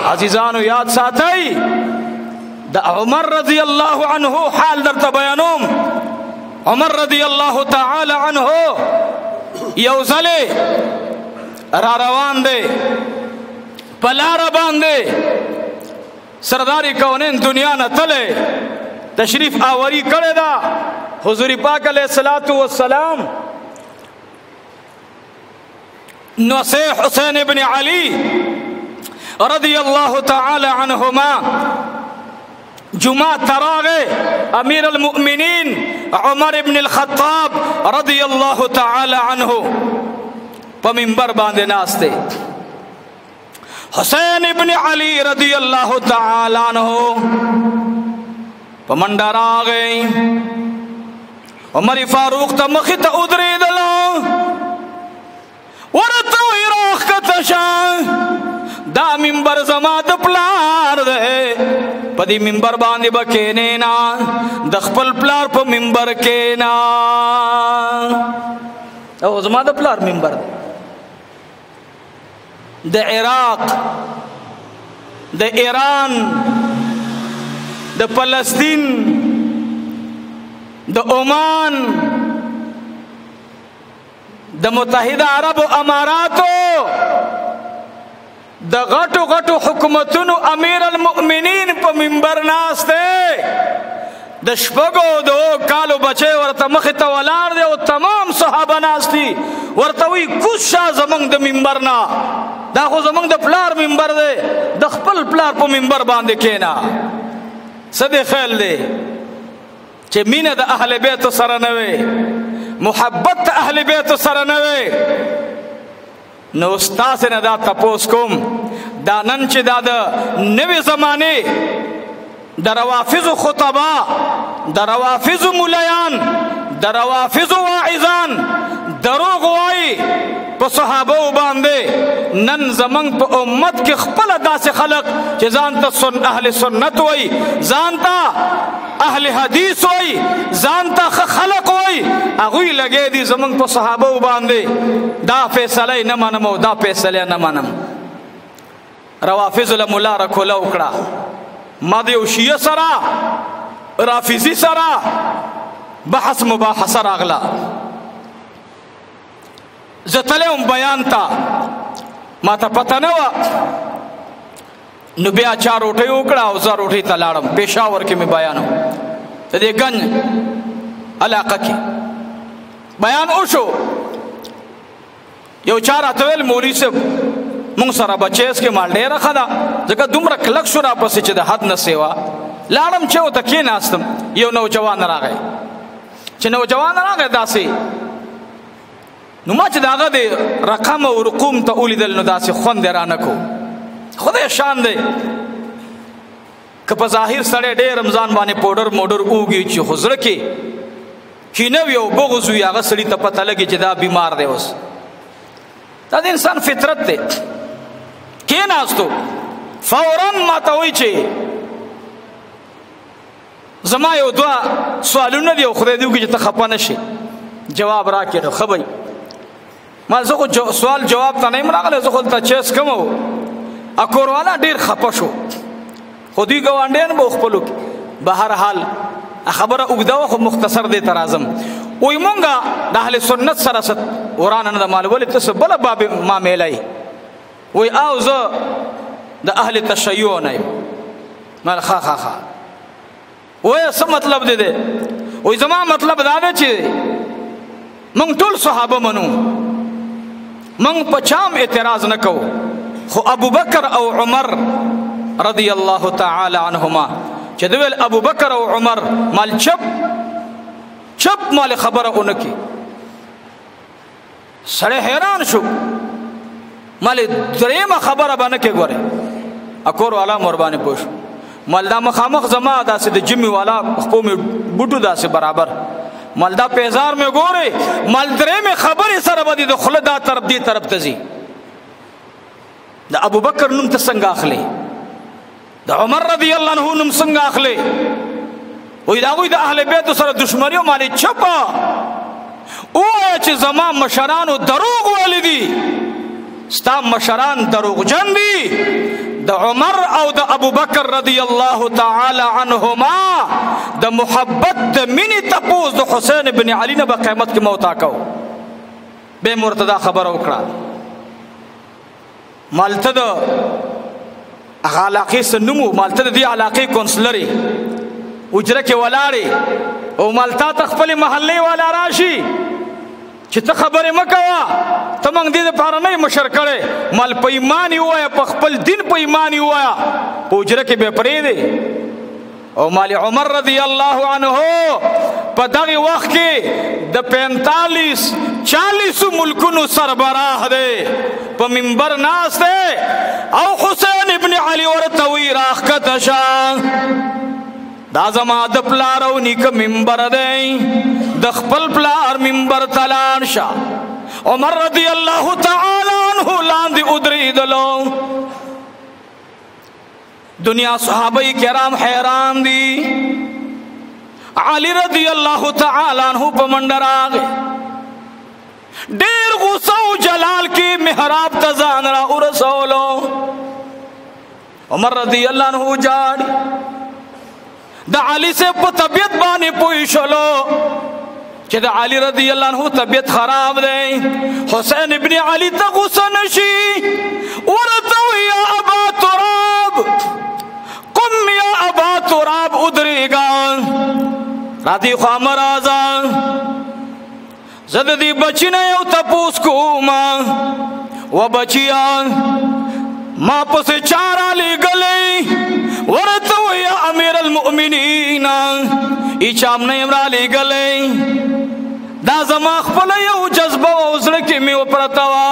عزیزانو یاد ساتئ د عمر رضی الله عنه حال درته بیانوم. عمر رضی الله تعالی عنه یو ځلې را روان دی په لاره باندې سردار کونین دنیا نه تللی تشریف آوری کړې ده. حضور پاک علیه الصلاۃ والسلام نو سے حسین ابن علی رضی اللہ تعالی عنہما جمعہ تراغے امیر المؤمنین عمر ابن الخطاب رضی اللہ تعالی عنہ پا منبر باندے ناستے. حسین ابن علی رضی اللہ تعالی عنہ پا منڈر آگئے. عمر فاروق تا مخی تا ادری دلو ورطو ایراخ کتشا دا منبر زما د پلار دے پا دی منبر باندې بکینینا د خپل پلار پا منبر کینا. او زما د پلار منبر دے د عراق د ایران د فلسطین د عمان د متحده عرب اماراتو د غټو غټو حکومتونو امیر المؤمنین په منبر ناست دی. د شپږو د کالو بچی ورته مخې ته ولاړ دی او تمام صحابه ناست دي. ورته وایي کوز شه زمونږ د منبر نه، دا خو زمونږ د پلار منبر دی، د خپل پلار په منبر باندې کینا. څه دې خیال دی چې مینه د اهل بیت سره نه وي، محبت اهل بیت سره نه وي؟ نو استاد نه دا تپوس کوم دا نن چې دا د نوې زمانه د روافض خطبا، د روافض مولایان، د روافض واعظان دروغ وایي په صحابه باندې. نن زمنګ په امت کې خپل داسې خلق چې ځان ته اهل سنت وایي، ځان ته اهل حدیث وایي، ځان ته خلق وایي، هغوی لګې دي زمنګ په صحابه باندې. دا فیصله نه منم او دا فیصله نه منم. روافض له مولا راکوله وکړه، ما د یو شیعه سره رافضي سره بحث مباحثه راغله. زه تللی وم بیان ته، ما ته پته نه وه. نو بیا چا روټۍ وکړه او زه روټۍ ته لاړم. پېښور کې مې بیان و، د دې ګنج علاقه کې بیان وشو. یو چا راته ویل مولوي صاحب مونږ سره بچیس کې مال ډېره ښه ده، ځکه دومره کلک شو راپسې چې د حد نه سیوا. لاړم چې ورته کېناستم، یو نوجوان راغی. چې نوجوان راغی داسې، نو ما چې د هغه د رقم او رقوم ته ولیدل نو داسې خوند یې رانه کو. خدای شان دی که په ظاهر سړی ډېر رمضان باندې پوډر موډر اوږي چې خو زړه کې کینه وي او بغض وي، هغه سړي ته پته لګي چې دا بیمار دی. اوس دا د انسان فطرت دی. کېناستو فوراً ما ته وایي چې زما یو دوه سوالونه دي او خدای دې وکړي چې ته خفه نه شي، جواب راکړې. نو ښه به ما زه خو سوال جواب ته نه یم راغلی، زه خو دلته چیس کوم. او کوروالا ډېر خفه شو، خو دوی ګاونډیان به خپلو کې. به هر حال خبره اوږده وه خو مختصر دی ته راځم. وایي مونږه د اهل سنت سره څه ورانه نه ده، مال ولې ته څه بله باب معامله یې؟ وایي او زه د اهل تشیع نه یم. مال ښه ښه ښه. وایي څه مطلب دی؟ وایي زما مطلب دا دی چې مونږ ټول صحابه منو، مونږ په چام اعتراض نه کوو، خو ابو بکر او عمر رضی الله تعالی عنهما چې دوی ویل ابو بکر او عمر مال چپ مال خبره اونکی. سړی حیران شو، مال درېمه خبره باندې کې ګوره اکور والا مور باندې پوښ مال دا مخامخ زما داسې د جمی والا خپو می بوټو داسې برابر مال دا پیزار می ګوره مال درېمه خبره سره باندې د خله دا طرف دی طرف ته زی. د ابو بکر نوم ته څنګه اخلي، د عمر رضی الله عنه نوم څنګه اخلي؟ وای دا وای د اهل بیت سره دشمنی مالي چپا او چې زما مشرانو دروغ ولیدي، ستا مشران دروغ جن دي، د عمر او د ابو بکر رضی الله تعالی عنهما د محبت د مینې تپوس د حسین ابن علی نه په قیامت کې موتا کو به مرتضی خبر وکړه مالته د علاقې سنمو مالته د دې علاقې کونسلري اجره کې ولاړې او مالته تخپل محلې والا راشي چې ته خبرې مکوا ته موږ دې لپاره نه مشر کړې مال په ایمان وایا په خپل دین په ایمان وایا په اجره کې به پرې دی او مال عمر رضی الله عنه په دغه وخت کې د 45-40 ملکونو سربراه دی په منبر ناست دی او حسین ابن علی ورته وی راښکته شه دا زما د پلار او نیکه منبر دی د خپل پلار منبر تلان شه عمر رضی الله تعالی عنہ لاندې ودرېدلو دنیا صحابه کرام حیران دي علی رضی الله تعالی عنہ په منډه راغی ډېر غوسه او جلال کې محراب ته ځان را ورسولو عمر رضی الله عنہ جاړي د علی سے په طبیعت باندې پوي شلو چې د علی رضی الله عنه طبیعت خراب دی حسین ابن علی ته غوسه نشي ورته یا ابا تراب قم یا ابا تراب ادریگا راتی خامر آزان زد دی بچی نه یو تپوس کوما و بچیا ما پس چارا لی گلی ورتو یا امیر المؤمنین ایچام نیم را لی گلی دا زما خپل یو جذبه و زړه کې مې وپرته وه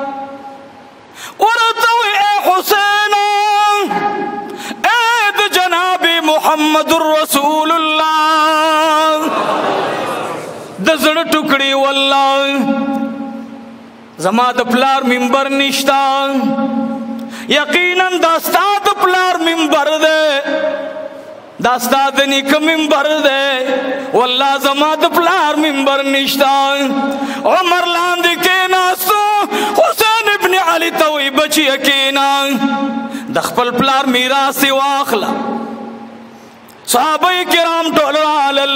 ورته اے حسین اے د جناب محمد رسول الله د زړه ټوکړي والله زما د پلار منبر نشتا یقینا دا ستا د پلار منبر دی دا ستا د نیکه منبر دی والله زما د پلار منبر نشتا عمر لاندې کېناستو حسین ابن علی ته وی بچیه کېنا د خپل پلار میراث یې واخله صحابه کرام ټول رالل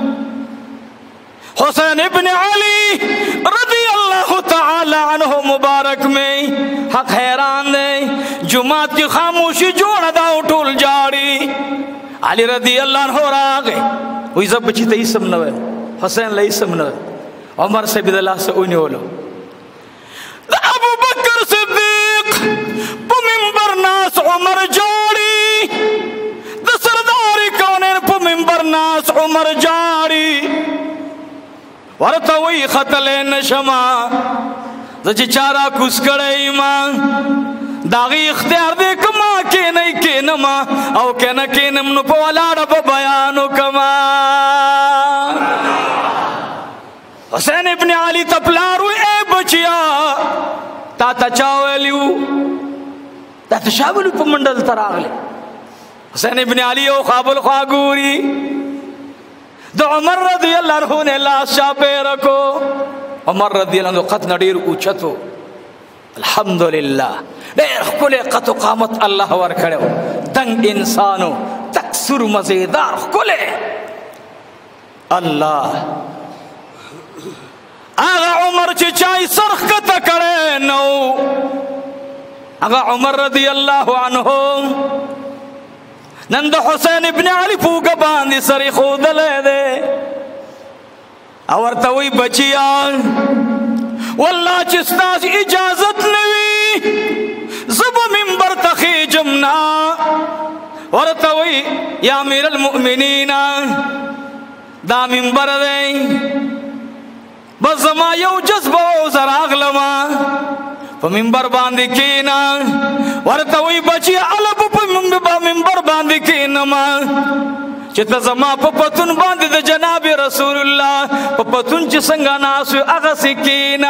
حسین ابن علی رضی اللہ تعالی عنہ مبارک میں حق حیران دے جماعت کی خاموشی جوڑ دا ٹول جاڑی علی رضی اللہ عنہ راگے وی زب بچی تا اسم نوے حسین لئی اسم نوے عمر سے بید اللہ سے اوینی ہولو دا ابو بکر صدیق پا منبر ناس عمر جاڑی دا سرداری کونین پا منبر ناس عمر جاڑی ورته وی خطل نشما زچ چارا کوس کړی ما داغي اختیار دې کما کې نه کینما او کنه کینم نو په ولاړ په بیان کما حسین ابن علی تپلارو اے بچیا تا چاولیو تا تشاولو په منډل تراغله حسین ابن علی او خابل خواګوري د عمر رضی اللہ عنہ نے لاس شاپے رکھو عمر رضی اللہ عنہ قد نډیر اوچتو الحمدللہ ډیر خپل قط قامت الله ور کړو دنګ انسانو تکسر مزیدار خپل الله هغه عمر چې چای سرخ کته کړي نو هغه عمر رضی اللہ عنہ نند حسین ابن علی پوگا باندی سری خود لے دے اور توی بچیان واللہ چستاس اجازت نوی زب منبر تخی جمنا اور توی یا امیر المؤمنین دا منبر دے بس زما یو جذبہ و زراغ لما پا منبر باندی کینا ورطا وی بچی علب پا منبر باندی کینا ما چتا زما پا پتن باندی دا جناب رسول اللہ پا پتن چی سنگا ناسو اغسی کینا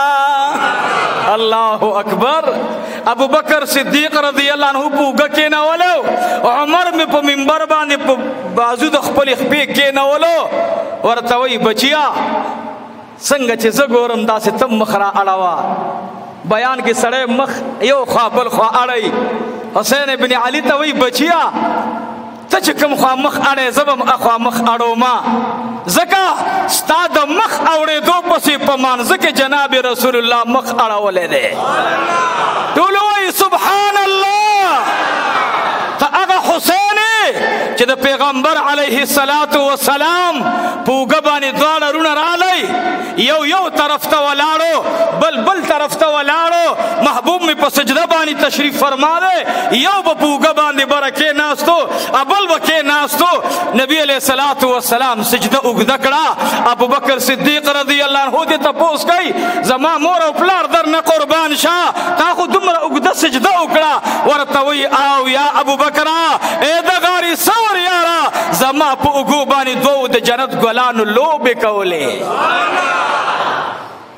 اللہ اکبر ابو بکر صدیق رضی اللہ عنہ پوگا کینا ولو عمر میں پا منبر باندی پا بازو دا خپل اخپی کینا ولو ورطا وی بچیا سنگا چی زگورم دا سی تم مخرا اڑاوا بیان کې سړی مخ یو خوا بل خوا اړی. حسین ابن علي ته وی بچیا ته چې کوم خوا مخ اړی زه به اخوا مخ اړوما، ځکه ستا د مخ اورېدو پسې په مانځه کې جناب رسول الله مخ اړولی دی. ټول وایي سبحان الله. ته هغه حسین چې د پیغمبر علیه الصلاة والسلام په اوږه باندې دواړه رونه رالی، یو طرف ته ولاړو بل طرف ته ولاړو، محبوب مې په سجده باندې تشریف فرما دی، یو به په اوږه باندې بره کېناستو بل به کېناستو. نبی علیه الصلاة والسلام سجده اوږده کړه. ابوبکر صدیق رضی الله عنه دې تپوس کوي زما مور او پلار در نه قربان شه، تا خو دومره اوږده سجده وکړه. ورته وایي او یا ابوبکره ای د غاري سور یاره، زما په اوږو باندې دوو د جنت ګلانو لوبې کولې.